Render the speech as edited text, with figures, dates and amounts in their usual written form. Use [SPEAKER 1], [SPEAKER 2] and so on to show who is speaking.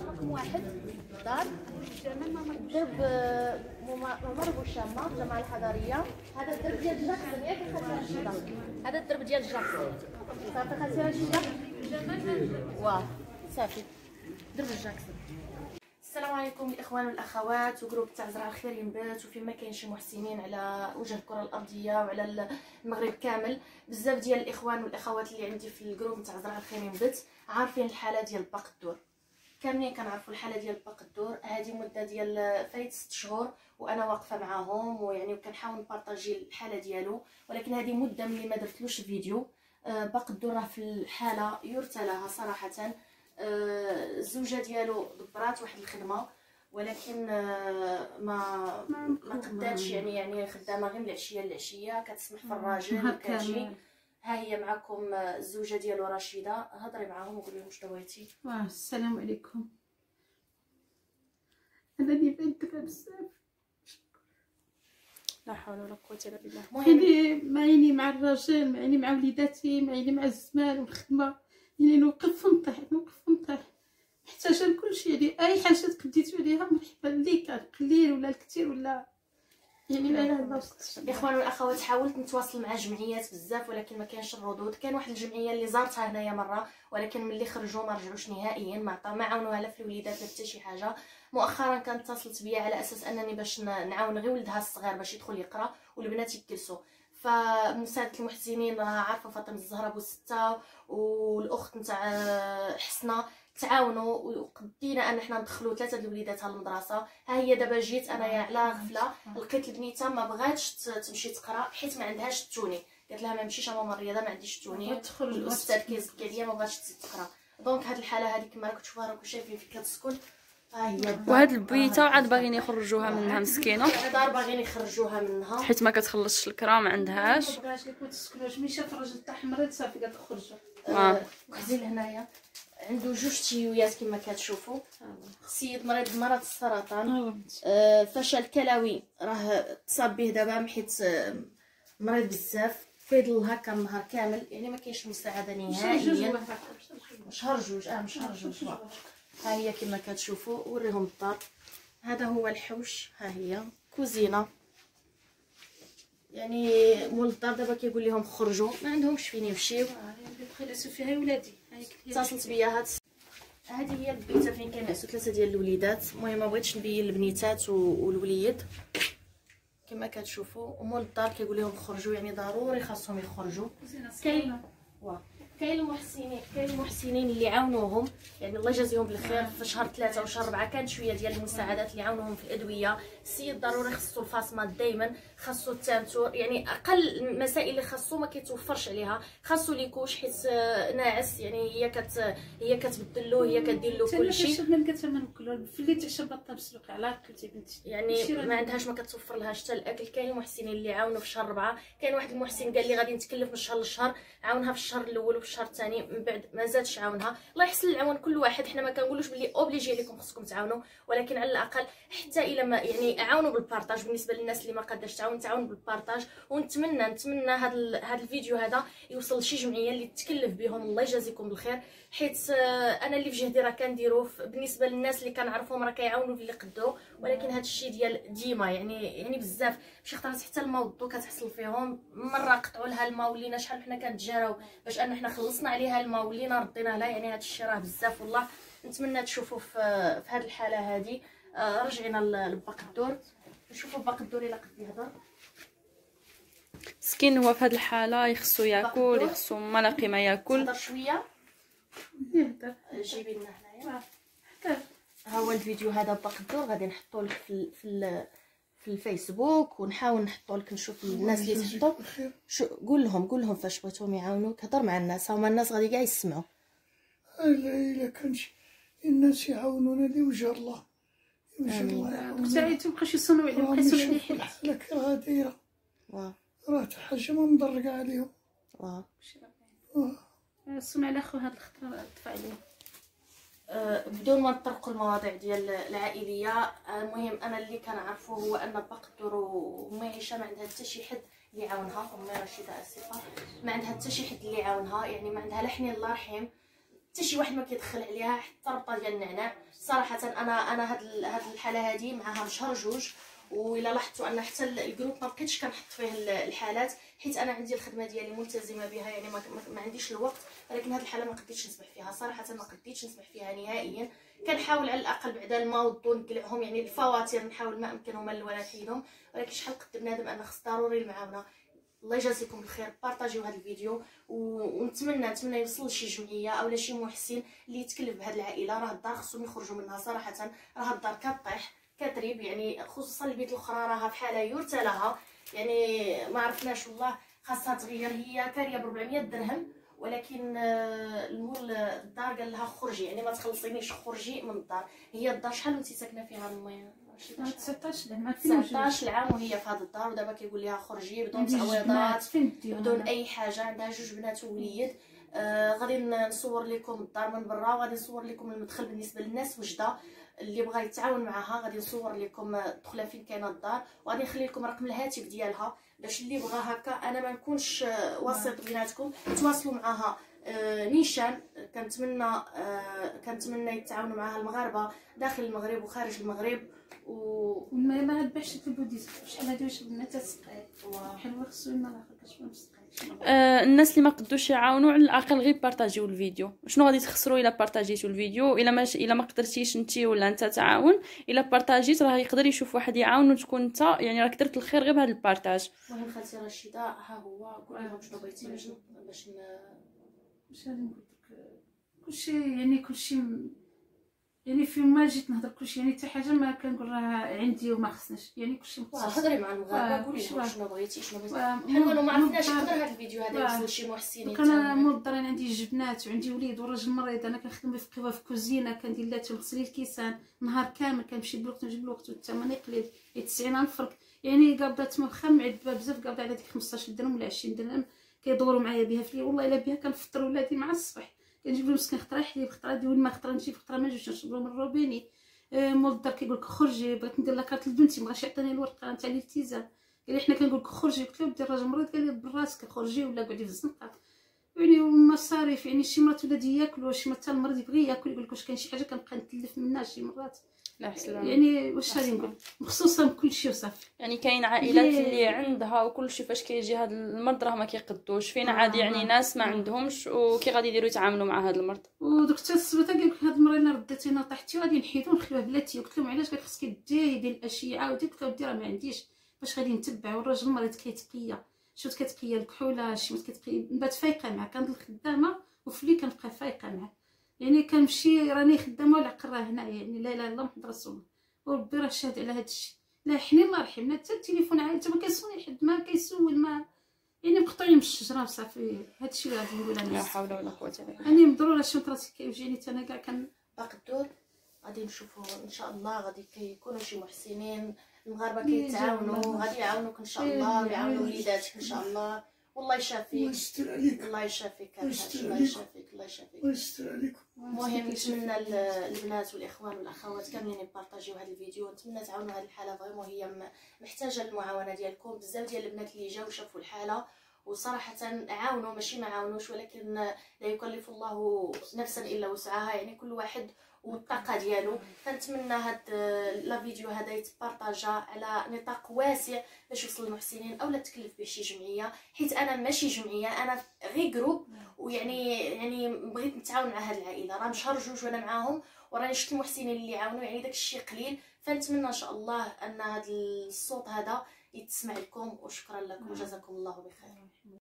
[SPEAKER 1] رقم واحد دار درب ممر بوشامة الجامعة الحضرية. هذا الدرب ديال جاكسون ياك خالتي رشيدة، هذا الدرب ديال جاكسون. صافي خالتي رشيدة واه صافي درب جاكسون. السلام عليكم الاخوان والاخوات وجروب تاع زرع الخير ينبات وفين ما كاين شي محسنين على وجه الكره الارضيه وعلى المغرب كامل. بزاف ديال الاخوان والاخوات اللي عندي في الجروب تاع زرع الخير ينبات عارفين الحاله ديال باق الدور، كاملين كنعرفوا الحاله ديال باق الدور. هذه مده ديال فايت 6 شهور وانا واقفه معاهم ويعني وكنحاول نبارطاجي الحاله ديالو، ولكن هذه مده ملي ما درتلوش فيديو. باق الدور راه في الحاله يرثى لها صراحه. الزوجه ديالو دبرات واحد الخدمه ولكن ما قداتش، يعني خدامه غير من العشيه للعشيه، كتسمح في الراجل كتجي. ها هي معكم الزوجه ديالو رشيده، هضري معاهم وقولي لهم شنو بغيتي.
[SPEAKER 2] السلام عليكم. انا اللي بنتبع بزاف،
[SPEAKER 1] لا حول ولا قوه الا بالله.
[SPEAKER 2] المهم معيني مع الراجل، معيني مع وليداتي، معيني مع الزمان والخدمه، يعني نوقف ونطيح نوقف ونطيح، محتاجه لكلشي. يعني اي حاجه تكديتو عليها مرحبا ليك، القليل ولا الكثير ولا يعني لا اله الا الله.
[SPEAKER 1] الاخوان والاخوات حاولت نتواصل مع جمعيات بزاف ولكن ما كانش الردود. كان واحد الجمعيه اللي زارتها هنايا مره ولكن ملي خرجوا ما رجعوش نهائيا، ما عاونوها لا في الوليدات لا حتى شي حاجه. مؤخرا كانت اتصلت بيا على اساس انني باش نعاون غير ولدها الصغير باش يدخل يقرا والبنات يجلسوا. فمساعده المحسنين راه عارفه فاطمه الزهراء بوسته والاخت نتاع حسنه تعاونوا وقدينا ان حنا ندخلوا 3 د الوليدات للمدرسه. ها هي دابا جيت انايا على غفله، لقيت البنيته ما بغاتش تمشي تقرا حيت ما عندهاش التوني. قالت لها ما نمشيش ماما الرياضه ما عنديش التوني، الاستاذ كيزك عليا ما بغاتش تقرا. دونك هاد الحاله هذه كما راكم تشوفوها راكم شايفين فين كتسكن. ها هي
[SPEAKER 3] وهاد البيته عاد باغيين يخرجوها منها مسكينه،
[SPEAKER 1] الدار باغيين يخرجوها منها
[SPEAKER 3] حيت ما كتخلصش الكرا ما عندهاش.
[SPEAKER 2] ما بغاش لك ما تسكنوش، ملي شاف الراجل تاع حمريض صافي قالت خرجوا.
[SPEAKER 1] وحزين هنايا عنده 2 تيويات كما كتشوفوا. سيد مريض بمرض السرطان، فشل كلوي راه تصاب به دابا حيت مريض بزاف، فيضل هكا النهار كامل، يعني ما كاينش مساعده نهائيا. شهر جوج شهر جوج. ها هي كما كتشوفوا، وريهم الدار. هذا هو الحوش، ها هي كوزينه. يعني مول الدار دابا كيقول لهم خرجوا، ما عندهمش فين يمشيو.
[SPEAKER 2] يدخلوا فيها ولادي.
[SPEAKER 1] اتصلت بيا هذه هي البيته فين كينعسوا 3 ديال الوليدات. المهم ما بغيتش نبين البنيتات والوليد كما كتشوفوا. ومول الدار كيقول لهم خرجوا، يعني ضروري خاصهم يخرجوا. كاين المحسنين اللي عاونوهم، يعني الله يجازيهم بالخير. في شهر 3 وشهر 4 كانت شويه ديال المساعدات اللي عاونوهم في الادويه. السيد ضروري خصو الفاصمات دائما، خصو التانتور، يعني اقل المسائل اللي خصو ما كيتوفرش عليها. خصو ليكوش حيت ناعس، يعني هي كتبدل له، هي كدير له كل شيء.
[SPEAKER 2] من كتمن كله في اللي تعشى بطه بسلوك على كلتي بنتي،
[SPEAKER 1] يعني ما عندهاش، ما كتوفر لهاش حتى الاكل. كاين المحسنين اللي عاونوا في شهر 4. كاين واحد المحسن قال لي غادي نتكلف من شهر لشهر، عاونها في الشهر الاول وفي الشهر الثاني، من بعد ما زادش عاونها. الله يحسن العون كل واحد. حنا ما كنقولوش بلي اوبليجي لكم خصكم تعاونوا، ولكن على الاقل حتى الا ما يعني عاونوا بالبارطاج. بالنسبه للناس اللي ما قاداش تعاون بالبارطاج. ونتمنى هذا الفيديو هذا يوصل لشي جمعيه اللي تكلف بهم، الله يجازيكم بالخير. حيت انا اللي في جهدي راه كنديروه بالنسبه للناس اللي كنعرفهم راه كيعاونوا باللي قدروا، ولكن هذا الشيء ديال ديما يعني بزاف. شي خطرات حتى الموضوع كتحصل فيهم، مره قطعوا لها الماء ولينا شحال حنا كنتجاراو باش ان حنا خلصنا عليها الماء ولينا ردينا لها. يعني هذا الشيء راه بزاف والله. نتمنى تشوفوا في هذه الحاله هذه. رجعنا لباق الدور، نشوفوا باق الدور الا قد يهضر.
[SPEAKER 3] مسكين هو في هذه الحاله يخصو ياكل، يخصو ما لاقي ما ياكل.
[SPEAKER 1] هضر شويه
[SPEAKER 2] يهدر.
[SPEAKER 1] جيبي لنا هنايا. ها هو الفيديو هذا باق الدور، غادي نحطو لك في الفيسبوك، ونحاول نحطو لك نشوف الناس اللي تحطو. قول لهم فاش بغيتهم يعاونوك، هضر مع الناس، هما الناس غادي كاع يسمعوا.
[SPEAKER 4] الا كانش الناس يعاونونا لوجه الله، لوجه الله يعاونونا.
[SPEAKER 2] حتى تبقاش يصونوا عليهم، بقى يصونوا عليه حيت
[SPEAKER 4] الحاله كي راه دايره، راه حاجه ما مضرقه عليهم.
[SPEAKER 2] صون على خو هاد الخطره طفى عليه.
[SPEAKER 1] بدون ما نطرقوا المواضيع ديال العائليه. المهم انا اللي كنعرفو هو ان باق الدور وامي عيشه ما عندها حتى شي حد اللي يعاونها. امي رشيده اسفه، ما عندها حتى شي حد اللي يعاونها، يعني ما عندها لا حنين الله يرحم حتى شي واحد ما كيدخل عليها حتى ربطه ديال النعناع. صراحه انا هاد الحاله هذه معها شهر جوج، وإلا لاحظتوا ان حتى الجروب ما بقيتش كنحط فيه الحالات، حيت انا عندي الخدمه ديالي ملتزمه بها، يعني ما عنديش الوقت. ولكن هاد الحاله ما قديتش نسمح فيها، صراحه ما قديتش نسمح فيها نهائيا. كنحاول على الاقل بعدا الماء والضو نقلعهم، يعني الفواتير نحاول ما امكنهم الولا نحيدهم. ولكن شحال قد بنادم انا خص ضروري المعاونه. الله يجازيكم بالخير، بارطاجيو هذا الفيديو، ونتمنى يوصل لشي جمعيه اولا شي محسن اللي يتكلف بهذه العائله. راه الدار خصهم يخرجوا منها صراحه، راه الدار كطيح كتريب، يعني خصوصا البيت الاخرى راها في حاله يرثى لها، يعني ما عرفناش والله خاصها تغير. هي كاريه ب 400 درهم، ولكن المول الدار قال لها خرجي، يعني ما تخلصينيش، خرجي من الدار. هي الدار شحال وانت ساكنه فيها المي؟
[SPEAKER 2] 19 عام.
[SPEAKER 1] 19 عام وهي في هذا الدار، ودابا كيقول لها خرجي بدون تعويضات بدون اي حاجه. عندها جوج بنات ووليد. غادي نصور لكم الدار من برا، وغادي نصور لكم المدخل بالنسبه للناس وجده اللي بغى يتعاون معها. غادي نصور لكم الدخله فين كاينه الدار، وغادي نخلي لكم رقم الهاتف ديالها باش اللي بغى هكا انا ما نكونش وسيط بيناتكم، تواصلوا معها نيشان. كنتمنى يتعاونوا معها المغاربه داخل المغرب وخارج المغرب.
[SPEAKER 2] ما نبيعش البوديز شحال هادي واش بنات تسقي حلوه خصو ما لاخاش ما مسقيش.
[SPEAKER 3] الناس اللي ما قدوش يعاونوا على الاقل غير بارطاجيو الفيديو. شنو غادي تخسروا الا بارطاجيتوا الفيديو؟ الا ما قدرتيش انت ولا انت تعاون، الا بارطاجيت راه يقدر يشوف واحد يعاون، وتكون انت يعني راك درت الخير غير بهذا البارطاج.
[SPEAKER 1] المهم خالتي رشيده ها هو، قولي لهم شنو بغيتي باش
[SPEAKER 2] غادي نقول لك كلشي، يعني فين ما جيت نهضر كلشي، يعني حتى حاجه ما كنقول راه عندي وما خصناش، يعني كلشي مخصص.
[SPEAKER 1] هضري مع المغاربه قولي لهم شنو بغيتي حنا ما عرفناش يقدر هذا الفيديو هذا يوصل لشي محسنين.
[SPEAKER 2] انا موضر، انا عندي جبنات وعندي وليد وراجل مريض، انا كنخدم في قهوه في كوزينه، كندير لاتو نغسل الكيسان نهار كامل، كنمشي بالوقت ونجي بالوقت، والثمن قليل 90 الفرق، يعني قابضات مبخه معذبه بزاف، قابضه على ديك 15 درهم ولا 20 درهم كيدوروا معايا بها في والله الا بها كنفطر ولادي مع الصباح، كنجيب له مسكين خطره يحليب، خطره ديال الماء، خطره نجيب، خطره ما نجيبش نشرب له من الروبيني. مول الدار كيقول لك خرجي، بغيت ندير لاكارت لبنتي مابغاش يعطيني الورقه نتاع الالتزام، قال لي حنا كنقول لك خرجي، قلت له بدي الراجل مريض، قال لي براسك خرجي ولا قعدي في الزنقه، يعني المصاريف، يعني شي مرات ولادي ياكلوا، شي مرات المريض يبغي ياكل يقول لك واش كاين شي حاجه كنبقى نتلف منها شي مرات،
[SPEAKER 3] لا حسن
[SPEAKER 2] يعني واش غادي نقول، مخصوصا كلشي وصافي.
[SPEAKER 3] يعني كاين عائلات اللي عندها وكلشي فاش كيجي هذا المرض راه ما كيقدوش، فين عادي يعني ناس ما عندهمش وكي غادي يديروا يتعاملوا مع هذا المرض.
[SPEAKER 2] ودوك حتى السبته قال لك هاد المره الا رديتينا طحتي غادي نحيدو نخليوه بلاتي، قلت لهم علاش؟ قال خصك ديري يدير الاشعه، قلت له ودي راه ما عنديش باش غادي نتبع، والراجل مريض كيتقيا، شفت كتقيا الكحوله شي ما كتقيا، نبات فايقه معاه، كنضل خدامه وفي الليل كنبقى فايقه معاه، يعني كنمشي راني خدامه والعقل راه هنا، يعني لا اله الا الله محمد رسول الله، وربي راه شاهد على هذا الشيء. لا حنين الله يرحمنا، حتى التليفون عائلته ما كيصوني حد، ما كيسول، ما يعني مقطوعين من الشجره وصافي. هذا الشيء اللي غادي نقول انا،
[SPEAKER 3] لا حول ولا قوه الا بالله.
[SPEAKER 2] اني مضروره شفت راسي كيوجعني حتى انا كاع
[SPEAKER 1] باقي الدور غادي نشوفوا ان شاء الله، غادي كيكونوا شي محسنين المغاربه كيتعاونوا، غادي يعاونوك ان شاء الله ويعاونوا وليداتك ان شاء الله، والله يشافيك،
[SPEAKER 4] ويستر عليك،
[SPEAKER 1] الله يشافيك،
[SPEAKER 4] ويستر
[SPEAKER 1] الله
[SPEAKER 4] عليك،
[SPEAKER 1] يشافيك، الله يشافيك.
[SPEAKER 4] ويستر عليكم.
[SPEAKER 1] المهم نتمنى البنات والاخوان والاخوات كاملين يبارطاجيو هذا الفيديو، نتمنى تعاونوا هذه الحاله فريمون هي محتاجه المعاونه ديالكم. بزاف ديال البنات اللي جاو شافوا الحاله وصراحه عاونوا، ماشي ما عاونوش، ولكن لا يكلف الله نفسا الا وسعها، يعني كل واحد والطاقه ديالو. فنتمنى هاد لا فيديو هذا يتبارطاجا على نطاق واسع باش يوصل للمحسنين، اولا تكلف به شي جمعيه، حيت انا ماشي جمعيه، انا غير جروب، ويعني بغيت نتعاون مع هاد العائله، راه شهر جوج وانا معاهم، وراني شفت المحسنين اللي عاونوا، يعني داك الشيء قليل. فنتمنى ان شاء الله ان هذا الصوت هذا يتسمع لكم، وشكرا لكم وجزاكم الله بخير.